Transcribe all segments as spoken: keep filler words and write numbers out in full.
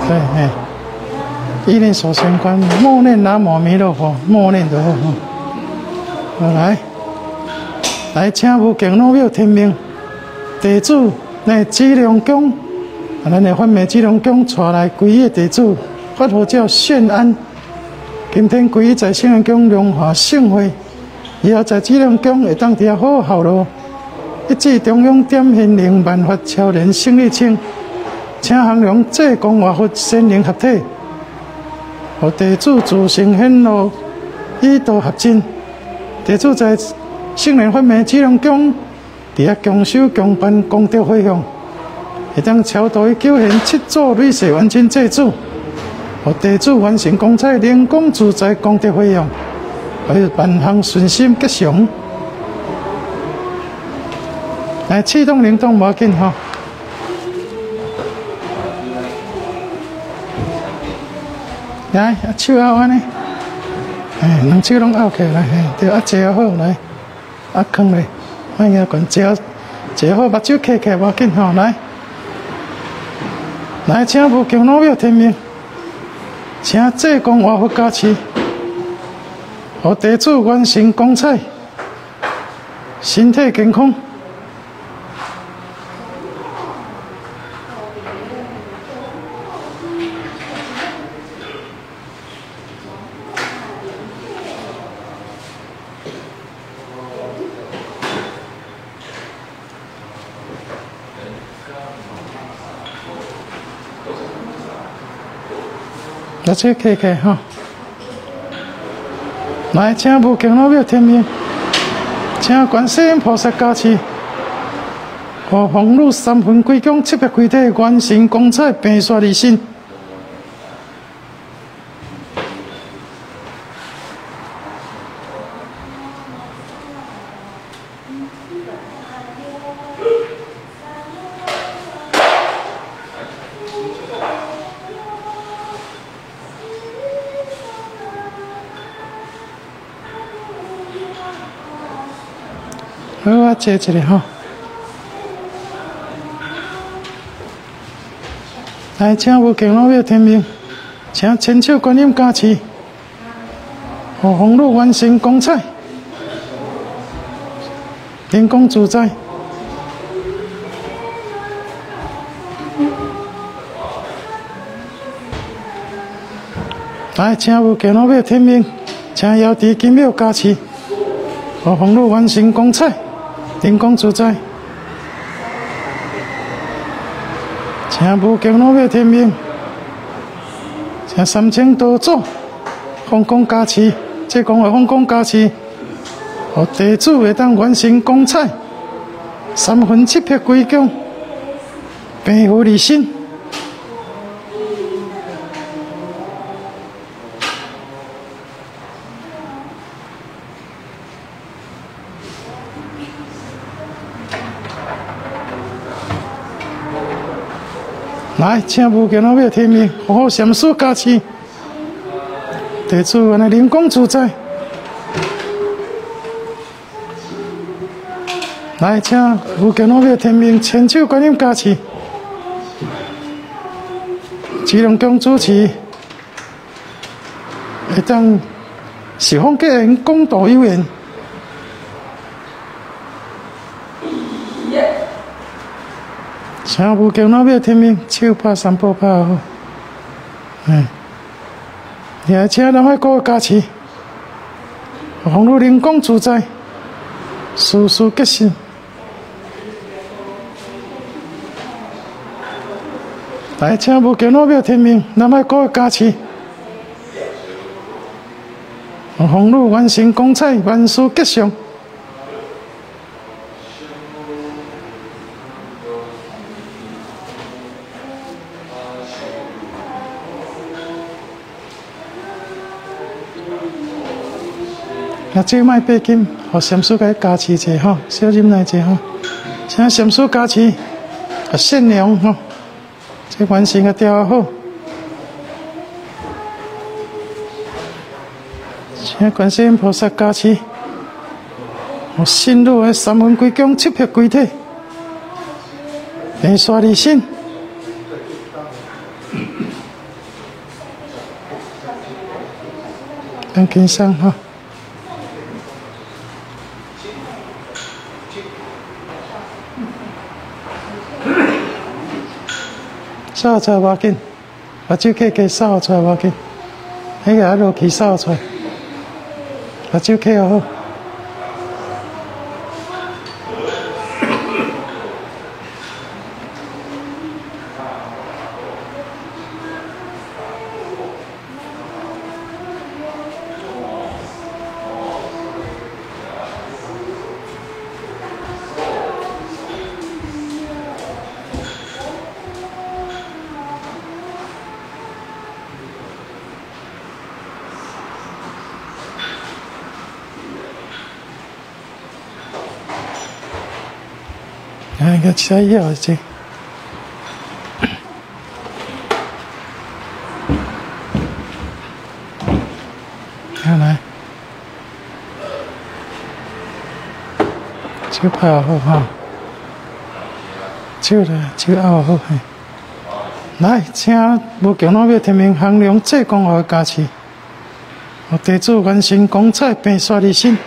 对，哎，一念所相关，默念南无弥勒佛，默念就好。好来，来，请无敬老庙天命地主来资粮宫，咱的法美资粮宫带来几个地主，发号召献安。今天几在资粮宫荣华盛会，以后在资粮宫会当伫遐好好效劳。一至中央点现灵万法超然胜利清，请弘扬济公活佛仙灵合体，互地主自成显露，以道合真。地主在圣莲法美资粮宫，伫遐共修共办功德回向，会当超度伊九现七祖累世完成祭祖，互地主完成公差灵光自在功德回向，互伊万行顺心吉祥。来，启动灵动无要紧吼。来，啊手拗安尼，哎，两手拢拗起来，嘿，对，啊坐好来，啊放咧，莫惊悬，坐坐好，目睭开开无要紧吼，来，来，请无敬老庙天命，请济公活佛加持，互地主完成公差，身体健康。来，这开开哈！来，请无敬老庙天命，请观世音菩萨加持，互皇女三分归宫七魄归体，完成公差，平刷离身。好，我坐一下吼。来，请有敬老庙天命，请千手观音加持，互皇女完成公差，灵光自在。来，请有敬老庙天命，请瑶池金庙加持，互皇女完成公差。灵光自在，请无敬老庙天命，请三清道祖放光加持，这讲话放光加持，互地主会当完成公差，三分七魄归宫，平和离身。来，请无敬老庙天命，好好禅师加持，地主安尼灵光自在。来，请无敬老庙天命，千手观音加持，资粮宫主持，会当十方结缘，共度有缘。请无敬老庙天命，手拍三步拍好，嗯，也请南海哥加持，红路灵光自在，事事吉祥。来，请无敬老庙天命，南海哥加持，红路完成公差，万事吉祥。那这卖八金，互禅师甲伊加持者吼，小忍耐者吼，请禅师加持，啊善良吼，这完成个调好，请观世音菩萨加持，互信女的三分归宫，七魄归体，平刷离身。 很轻松哈。扫出来无要紧，把手起给扫出来无要紧，迄个落去扫出来，把手起好。哎，个吃药去。看来，手拍好哈，手来手拗好嘿。来，请无强老庙天明衡量济公号加持，我地主元神光彩变刷你心。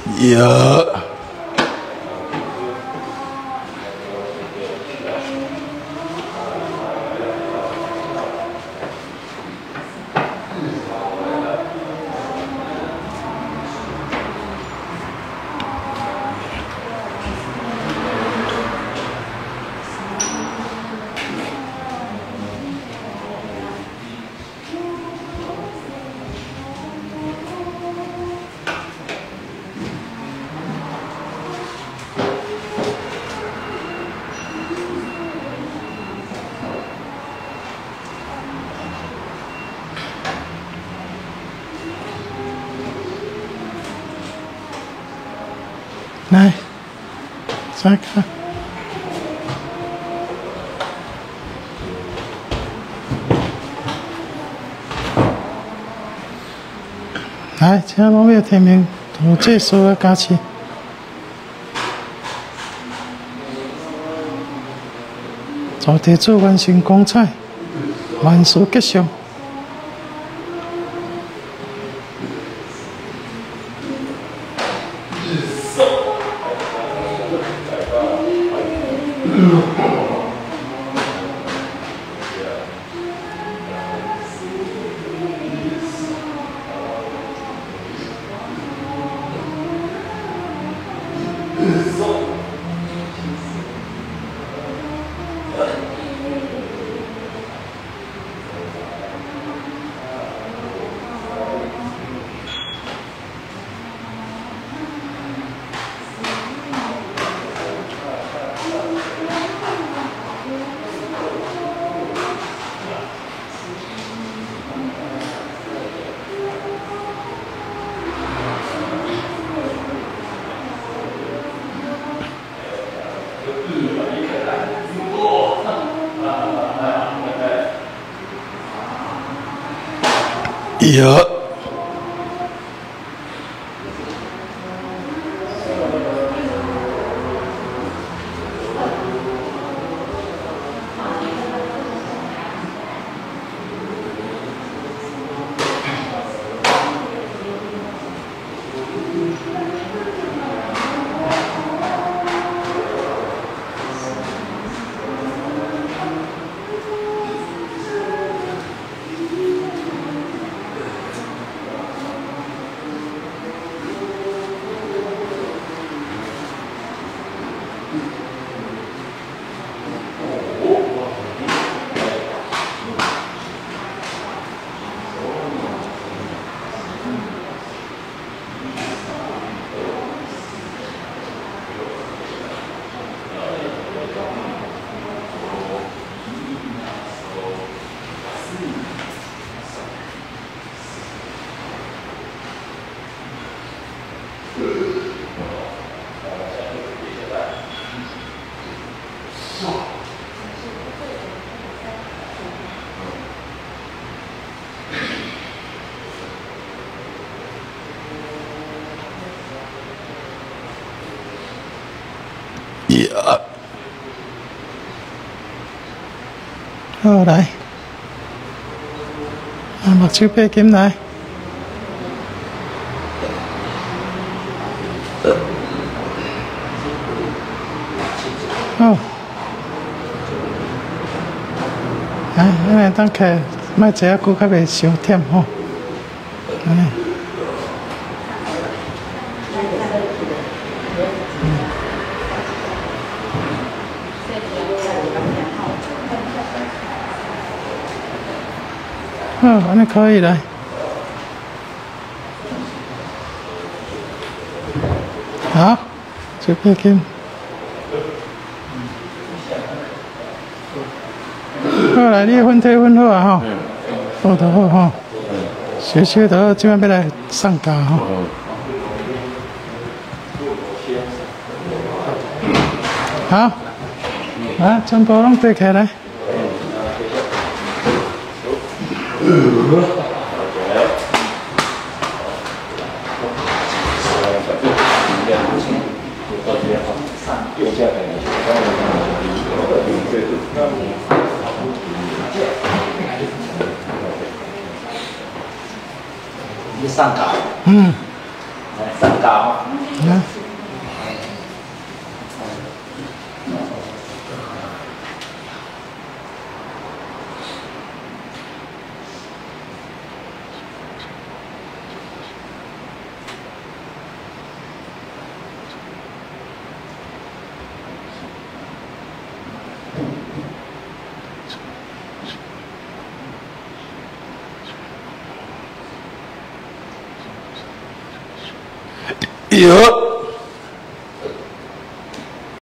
有。来，再看。来，请拢要提名图这所有加起，做地主完成公彩，万事吉祥。有。呀，好来，啊，目睭背金来，好，来，安尼等客，莫坐啊久，较袂伤忝吼，安尼。好，安尼可以来。好，就背金。好来，你分体分好啊吼，好就好吼。小小就好，即摆要来送价吼。好，来，全部拢对起来。 上岗。 嗯。 上高。 来。 有。